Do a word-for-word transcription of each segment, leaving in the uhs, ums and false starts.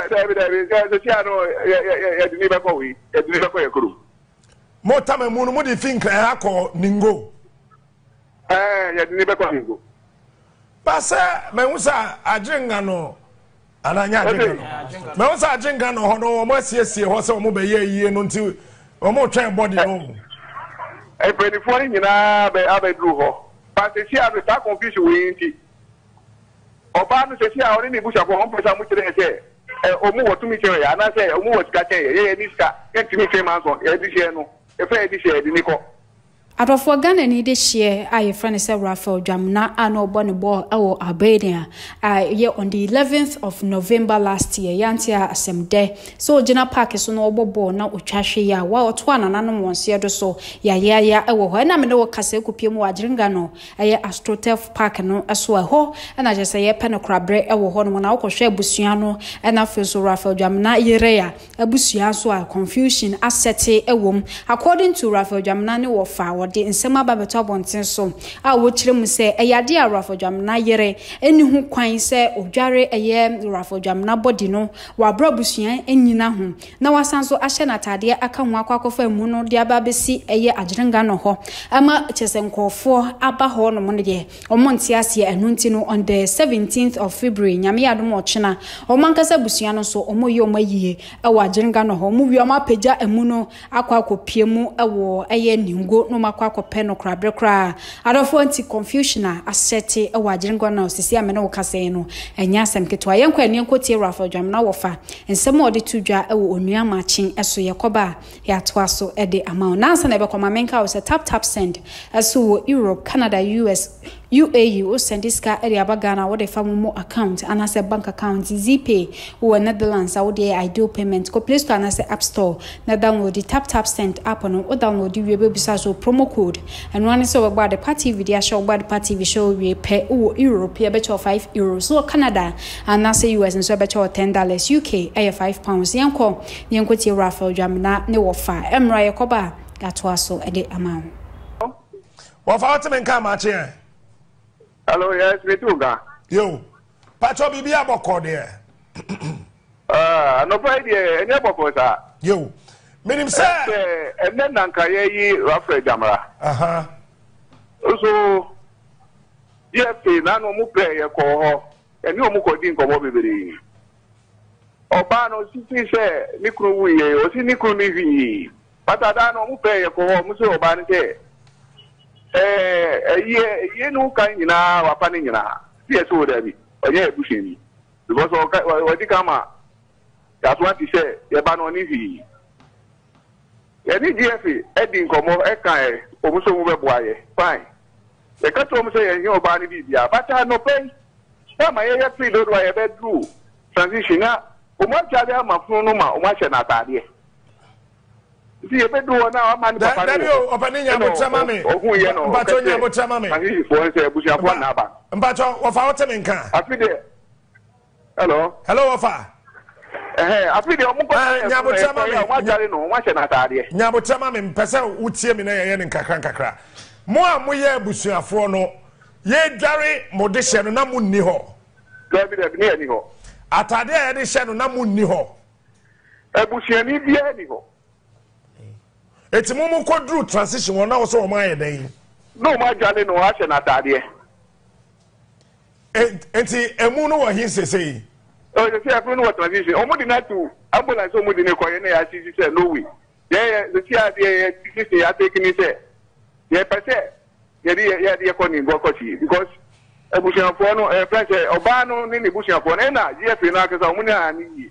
David, David, the Tiano, ya didn't ever go. You didn't ever go your crew. More time and moon, what do you think I call Ningo? Eh, ya didn't ever go. Basa, Memusa, I drink no. And I drink. Memusa, I drink no, no, more yes, you was a mobile year until or more train body. A pretty funny, you know, I drew. But the Tia was that confusion with Obama says, I already bush up one person which they say, or more to me, and I say, or more scattered, yeah, this guy, and to me, came out on Edisiano, a fair dish, Nico. Adofo Ghana ni this year I friend say Raphael Dwamena ano born ball our Albania uh yeah on the eleventh of November last year yantia asem de so Gina Park so no obobo na otwahwe ya wa oto anananom wonse do so ya ya ya ewo ho na me no kase kopie mu agiringa no eye Astrotef Park no eso ho na je say ye pe no krabre ewo ho no na wokohwe abusua no na fe so Raphael Dwamena yere ya abusua so a confusion asset ewom according to Raphael Dwamena ne wo fa de nsema ba beto abonten so a wo kire mu se eyade a Raphael Dwamena yere eni hu kwan se odware eye Raphael Dwamena body no wa brabusuan enyina hu na wasanso ahye na tade aka hu akwakofa mu no de aba besi eye agiringa no ho ama chesenkofo aba ho no mo de omonti ase enu nti no on the seventeenth of February nyame yadom ochena omankasa busuan no so omoye omayie e wa agiringa no ho mu wi omapeja emu no akwa akopie mu e wo eye ningo no makwa akopɛ no krabre kra adofo anti confusion a asete e wagiringo na osisi amene wo kase no enya asem ketwa yenkwa ene enkotie Raphael Dwamena wofa ensem odi tudwa e wo onua machi eso yekoba ya toa so e de amount nansa na be koma menka wo se tap tap send eso wo Europe Canada U S U A E o sendiska area bagana wo de famu account anase bank account Zpay wo Netherlands wo de ideal payment ko Play Store anase App Store na download the tap tap send app no o download the we bisa so promo code and one so about the party video show about the party video show we pay wo Europe ya becho five euros so Canada anase U S so becho ten dollars U K aye five pounds yanko yanko ti Raphael Dwamena ne wo fa emra yekoba gatwa so e de amount wo fa what men come ache. Hello, yes, me too, ga. Yo, Pacho Bibi aboko there. Ah, no idea, any aboko sa. Yo, minim say, and then Nankaye yi Raphael Dwamena. Uh-huh. So, yes, na no mu play ye ko ho. Eni o mu ko din ko mo bebere. Oba no sisi se ni kru wu ye, o si ni kru ni vi. Patada no mu play ye ko ho, mu se oba ni se. Eh, ye ye no kan nyina wapa ni nyina ti eso da bi onye ebusheni because o di kama that what he say ye ba no ni fi ye ni G F e di nkomo e kan e o mu so mu be boaye fine e ka to mu say ye oba ni bibia but no pay e ma ye ye free do ye be do transition na o mo cha dia ma fun no ma o ma che na tade si e be do na o ma ni papa Dabi o opaninya mo chama me. Mpacho nya mo chama me. Ahi fo nse ebusia fo na ba. Mpacho wo fa wote me nka. Afi de. Hello. Hello wo fa. Eh afi de o mo ko nya mo chama me. Wa jare no wa che na tade. Nya mo chama me mpese wutie me na ye ne nkakra nkakra. Mo a mo ye ebusuafo no ye dware mo de hye no na mo nni ho. Dabi de ni ani ho. Atade a ye de hye no na mo nni ho. Ebusiani bia ni ho. Eti mumu ko dru transition wona wo so o ma ye den. No ma jale no a che na tade. Enti emu no wo hin sesei. Oh, you see afro no transition. O mo di na tu ambulance o mo di ne koye na ya sisi se no way. Ye the see ade sisi ya take ni se. Ye pese ye di ye di ko ni go ko chi because ebusiafo no e friend say oba no ni ni busiafo na na G F na akesa o mo ni ani yi.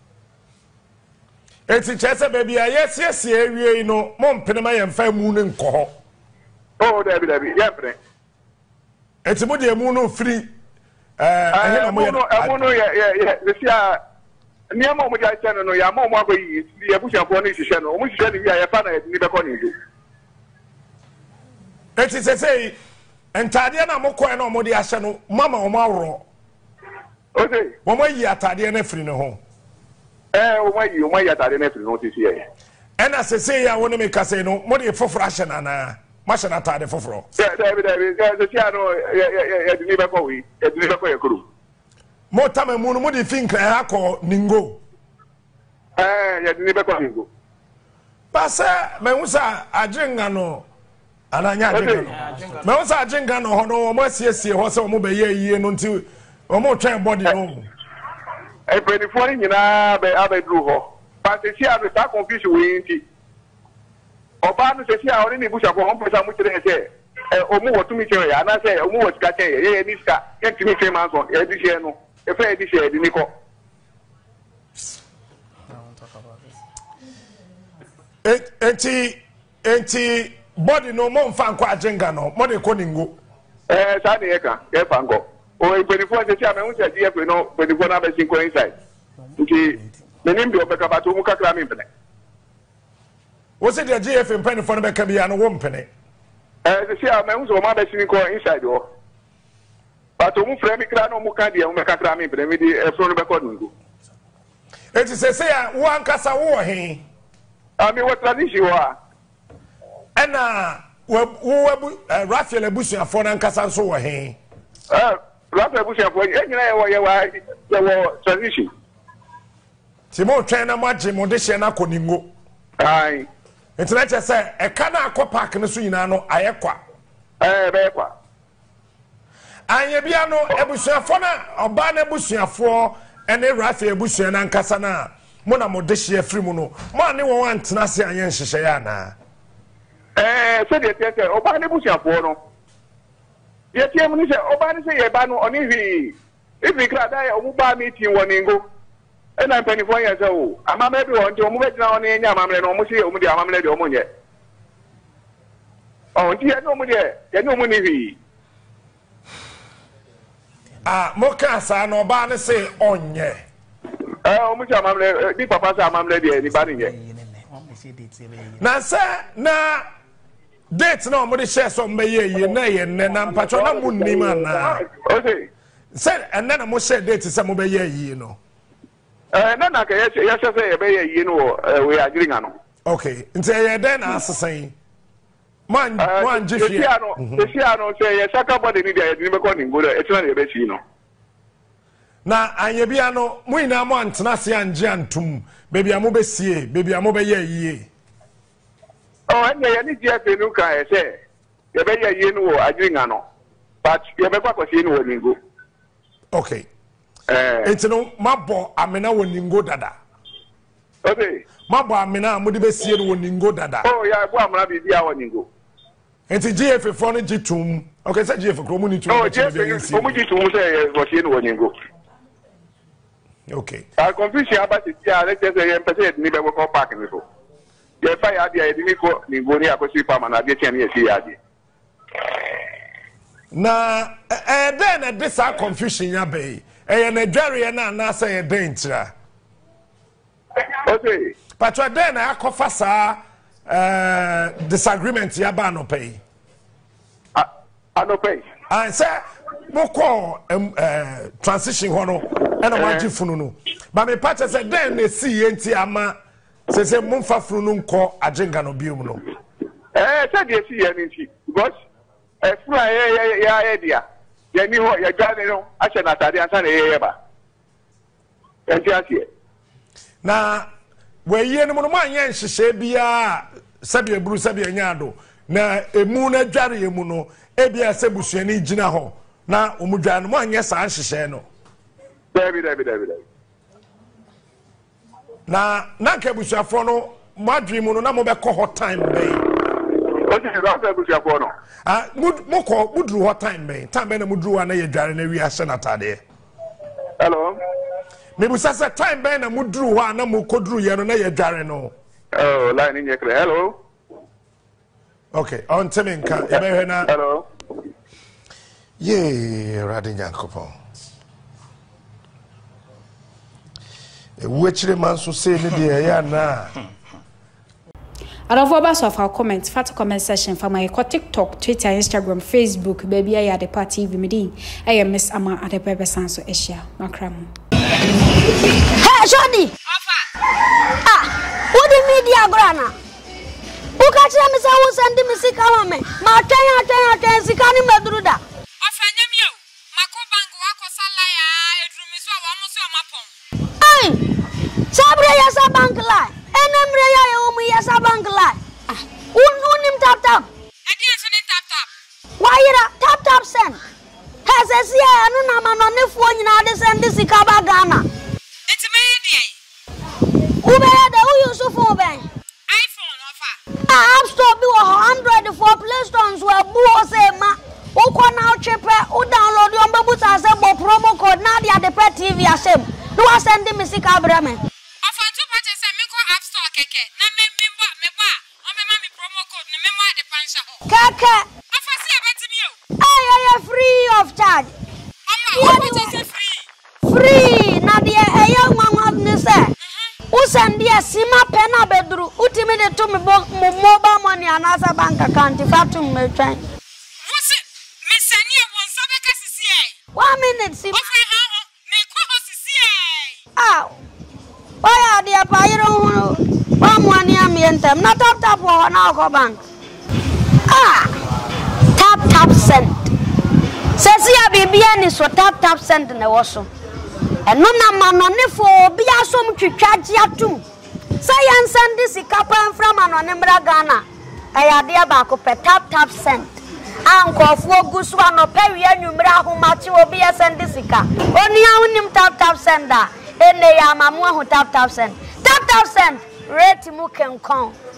Eti chese baby a yes yes ewie no mo mpene ma ye mfa mu ne nko ho. Oh David David ye mpene. Eti mo de mu no free eh ehe na mo ye. Mo no ye ye ye see a niam mo ja chene no ya mo mo akoyi ye busiafo no hihye no mo hihye ni ya ye fa na ni be ko ni do. Eti sesei entade na mo ko na mo de ahye no mama o mo awro. Okay. Mo mo yi atade na free ne ho. Eh o mai o mai atade na free no ti see e. Ena sesei ya woni me kase no mo de foforo ahye na na ma hye na atade foforo. Yeah, David David the see no ye ye di ni be ko wi. E di ni be ko ye kuru. Mo tama mu no mo de think akọ ningo. Eh, ya ni be kwa ningo. Pasa me husa ajenga no ananya ajenga no. Me husa ajenga no hono omo asiesie ho se omo be ye yie no nti omo twen body no. E pedi fori nyina be abedru ho. But se a be ta confuse we nti. Oba no se se a ori ni busha ko hon pesa mu kire se e omo wotumi kire ya na se omo wotika ken ye ye ni ska ken timi kire man so e di she no e fe di she di ni ko. Enti enti body no mo mfa nkwa ajenga no mo de ko ningo eh sa de eka e fa ngo o e pedi fo se se a me hu se di e no pedi fo na be sin ko inside nti menim bi obeka ba to mu kakra me mpene wo se de G F mpene fo no be ka bia no wo mpene eh se se a me hu so ma be sin ko inside o ba to mu frame kra no mu ka de mu kakra me mpene me di e fo no be ko ningo enti se se ya wo ankasa wo he ami what tradition wa ena wo wo Raphael abusuafo na nkasa nso wo he eh Raphael abusuafo e nyina ye wo ye wa ye wo tradition ti mo twen na magye mo de hye na koningo ai enti che se e ka na akọ park ne so nyina no ayekwa eh be kwa anye bia no abusuafo na oba na abusuafo ene Raphael abusua na nkasa na mo na mo de hye afiri mu no mo ane wo antena se anye nhyehyɛ ya na eh so de tete oba ne busuafo no ye tie mu ni se oba ne se ye ba no oni hwi ifi kra da ya omu ba meeting wo ningo e na mpani fo ye se o amama bi wo nti omu be gina oni nya amamre no omu se omu de amamre de omu nye o nti ye no omu de ye no omu ni hwi ah mo ka sa no oba ne se onye eh omu se amamre di papa se amamre de ni ba ni nye na se na date na omo de share so mbe ye ye na ye ne na mpacho na munnim ana okay se enne na mo share date se mo be ye ye no eh na na ka ye ye se ye be ye ye no we agree nga no okay nti ye den na asesan man man jifi ya no se ya no se ye saka body ni dia ye ni be ko ni ngoro e tina ye be chi no na anye bia no mo ina mo antena se anje antum baby amo be sie baby amo be ye ye oh anya ye ni dia pe nu ka e se ye be ye ye no agree nga no but ye be kwa kwasi ni wo ningo okay eh enti no mabo amena wo ningo dada okay mabo amena mo de be sie no wo ningo dada oh ya bo amana bi dia wo ningo enti G F fo no gitum okay say G F kro mo ni tum oh G F o mo gitum se ye wo sie no wo ningo okay a confusion about it ya let say ye mpese ni be ko park ni so ye fa ya dia ye ni ko ningo ni akosi farm na dia chen ye si ya dia na eh den na this are confusion ya be eh na dware na na say den tira okay patwa den na akofa sa eh disagreement ya ba no pay ah no pay ah say mo ko eh transition ho no e na ma funu no ba me patwa say den na si ye nti ama se se mo fa funu no nko ajenga no biom no eh say dey si ye nti because eh funu ya ya ya dia ya ni ho ya gane no a che na tade ansa na ye ye ba enti asie na we ye no mo ma anye nhyehyɛ bia sabi eburu sabi anyado na emu na dware emu no ebia sebusuani gina ho na omudwa no mo anye sa nhyehyɛ no David David David na na ka busuafo no madwe mu no na mo be kɔ hot time be o ti ra fa busuafo no ah mo kɔ mudru hot time be time be na mudru wa na ye dware na wi ahye na tade hello me bu sasa time be na mudru wa na mo kodru ye no na ye dware no oh line in yekre hello okay on temenka e be hwe na hello ye radinya kopon e wuchire manso say ne de ya na Arafo ba so fa comment fat comment section for my TikTok, Twitter, Instagram, Facebook, baby I the party T V medi. I am Miss Ama at the Bebe Sanso Asia. Makram. Hey, Shadi. Ah, what the media grana? Who catch them say who send me sick on me? Ma tanya tanya tanya sikani medruda. Ofanye mi o. Mako bangu wako salaya edrumi so wa mo so mapon. Hey! Sabre ya sa bank yes bank line. Un unim tap tap. Edi enso ni tap tap. Why you tap tap send? Has a sia anu na ma no ne fo nyina de send sika ba Ghana. Enti me di ai. Ube da u use phone ben. iPhone ofa. App Store bi one hundred for Play Store so abu o say ma. O ko na o chepe o download yo mbebu sa say bo promo code na dia de pe T V asem. No send me sika bra me. Ofa tu pa che say me ko App Store keke. Na me me ba me ba. O me ma me promo code ne me mo ade pansha ho. Keke. Ofa si abetimi o. Ay ay free of charge. Ofa o che say free. Free na dia eye nwanwa ne say. U send dia sima pena bedru. Utimi de to me mobile money anasa bank account fatum me twan. Wose me sani e won sabe ka sisi ai. One minute sim. Ofa ha ho me ko ho sisi ai. Ah. Why dia pa yero hu. Wa mwani am yentem na tap tap ho na ko bank. Ah. Tap tap send. Sesia bibia ni so tap tap send na wo so. Eno na manone fo obi asom twitwaje atum. Say yan send sika pa mfra manone mra Ghana. Ayade ba ko pe tap tap send. Ankofo gusu anopa wi anwumra ahomachi obi send sika. Oni ahunim tap tap send da. Ene ya mamu ahu tap tap send. Tap tap send. Rate mu kenkon.